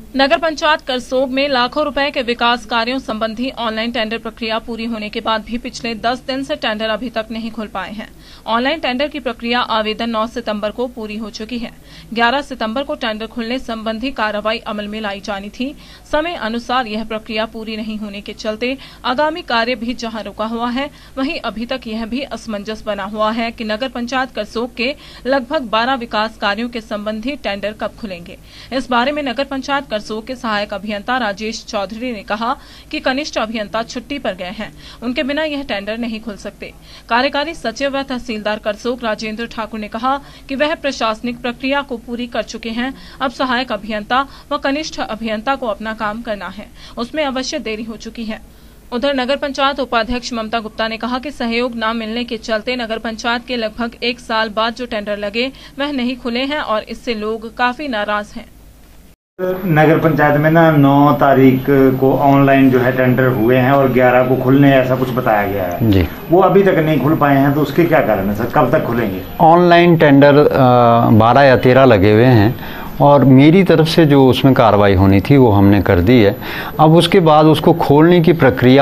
नगर पंचायत करसोग में लाखों रुपए के विकास कार्यों संबंधी ऑनलाइन टेंडर प्रक्रिया पूरी होने के बाद भी पिछले 10 दिन से टेंडर अभी तक नहीं खुल पाए हैं। ऑनलाइन टेंडर की प्रक्रिया आवेदन 9 सितंबर को पूरी हो चुकी है। 11 सितंबर को टेंडर खुलने संबंधी कार्रवाई अमल में लाई जानी थी। समय अनुसार यह प्रक्रिया पूरी नहीं होने के चलते आगामी कार्य भी जहां रुका हुआ है, वहीं अभी तक यह भी असमंजस बना हुआ है कि नगर पंचायत करसोग के लगभग 12 विकास कार्यों के संबंधी टेंडर कब खुलेंगे। इस बारे में नगर पंचायत करसोग के सहायक अभियंता राजेश चौधरी ने कहा कि कनिष्ठ अभियंता छुट्टी पर गए हैं, उनके बिना यह टेंडर नहीं खुल सकते। कार्यकारी सचिव व तहसीलदार करसोग राजेंद्र ठाकुर ने कहा कि वह प्रशासनिक प्रक्रिया को पूरी कर चुके हैं। अब सहायक अभियंता व कनिष्ठ अभियंता को अपना काम करना है, उसमें अवश्य देरी हो चुकी है। उधर नगर पंचायत उपाध्यक्ष ममता गुप्ता ने कहा कि सहयोग न मिलने के चलते नगर पंचायत के लगभग 1 साल बाद जो टेंडर लगे वह नहीं खुले हैं और इससे लोग काफी नाराज हैं। नगर पंचायत में ना 9 तारीख को ऑनलाइन जो है टेंडर हुए हैं और 11 को खुलने ऐसा कुछ बताया गया है जी। वो अभी तक नहीं खुल पाए हैं, तो उसके क्या कारण है सर, कब तक खुलेंगे? ऑनलाइन टेंडर 12 या 13 लगे हुए हैं और मेरी तरफ से जो उसमें कार्रवाई होनी थी वो हमने कर दी है। अब उसके बाद उसको खोलने की प्रक्रिया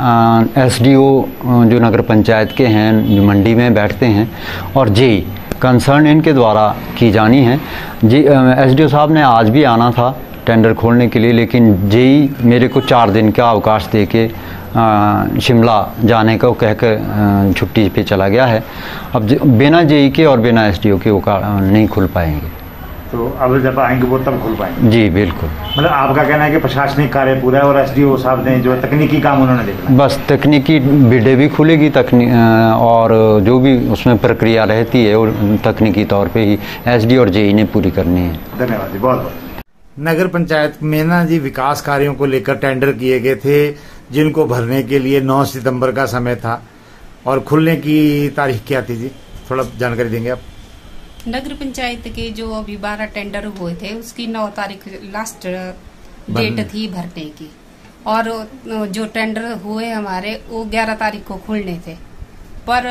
एसडीओ जो नगर पंचायत के हैं, जो मंडी में बैठते हैं, और जेई कंसर्न इनके द्वारा की जानी है। जी एसडीओ साहब ने आज भी आना था टेंडर खोलने के लिए, लेकिन जेई मेरे को 4 दिन का अवकाश दे के शिमला जाने को कहकर छुट्टी पे चला गया है। अब बिना जेई के और बिना एसडीओ के वो नहीं खुल पाएंगे। तो अब जब आएंगे वो तब खुल पाएंगे? जी बिल्कुल। मतलब आपका कहना है कि प्रशासनिक कार्य पूरा है और एसडीओ साहब ने जो तकनीकी काम उन्होंने देखना, बस तकनीकी बिडें भी खुलेगी और जो भी उसमें प्रक्रिया रहती है वो तकनीकी तौर पे ही एसडीओ और जेई ने पूरी करनी है। धन्यवाद जी, बहुत बहुत। नगर पंचायत में ना जी विकास कार्यों को लेकर टेंडर किए गए थे, जिनको भरने के लिए 9 सितम्बर का समय था और खुलने की तारीख क्या थी जी, थोड़ा जानकारी देंगे आप? नगर पंचायत के जो अभी 12 टेंडर हुए थे उसकी 9 तारीख लास्ट डेट थी भरने की, और जो टेंडर हुए हमारे वो 11 तारीख को खुलने थे, पर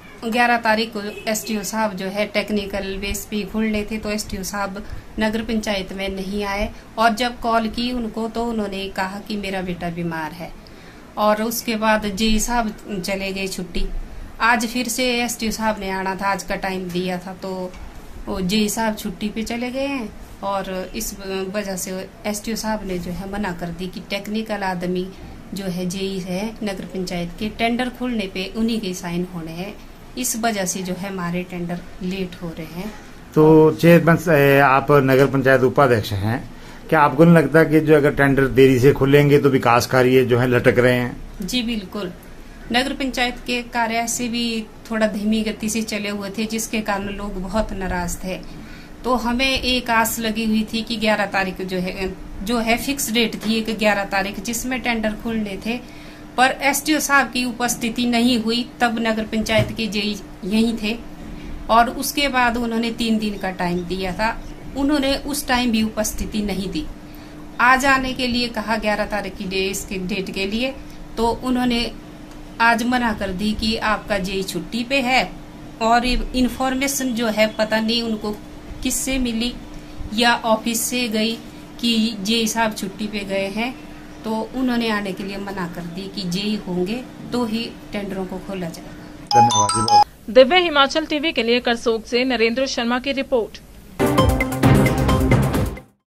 11 तारीख को एसडीओ साहब जो है टेक्निकल बेस पे खुलने थे, तो एसडीओ साहब नगर पंचायत में नहीं आए और जब कॉल की उनको तो उन्होंने कहा कि मेरा बेटा बीमार है, और उसके बाद जेई साहब चले गए छुट्टी। आज फिर से एसडीओ साहब ने आना था, आज का टाइम दिया था, तो वो जेई साहब छुट्टी पे चले गए हैं और इस वजह से एसडीओ साहब ने जो है मना कर दी कि टेक्निकल आदमी जो है जेई है नगर पंचायत के, टेंडर खुलने पे उन्हीं के साइन होने हैं। इस वजह से जो है हमारे टेंडर लेट हो रहे हैं। तो चेयरमैन आप नगर पंचायत उपाध्यक्ष हैं, क्या आपको नहीं लगता कि जो अगर टेंडर देरी से खुलेंगे तो विकास कार्य जो है लटक रहे हैं? जी बिल्कुल, नगर पंचायत के कार्य से भी थोड़ा धीमी गति से चले हुए थे, जिसके कारण लोग बहुत नाराज थे। तो हमें एक आस लगी हुई थी कि 11 तारीख जो है फिक्स डेट थी, एक 11 तारीख जिसमें टेंडर खुलने थे, पर एसडीओ साहब की उपस्थिति नहीं हुई। तब नगर पंचायत के जेई यहीं थे और उसके बाद उन्होंने 3 दिन का टाइम दिया था, उन्होंने उस टाइम भी उपस्थिति नहीं दी। आज आने के लिए कहा 11 तारीख की डेट के लिए, तो उन्होंने आज मना कर दी कि आपका जेई छुट्टी पे है, और इन्फॉर्मेशन जो है पता नहीं उनको किससे मिली या ऑफिस से गई कि जेई साहब छुट्टी पे गए हैं, तो उन्होंने आने के लिए मना कर दी कि जेई होंगे तो ही टेंडरों को खोला जाएगा। धन्यवाद। दिव्य हिमाचल टीवी के लिए करसोग से नरेंद्र शर्मा की रिपोर्ट।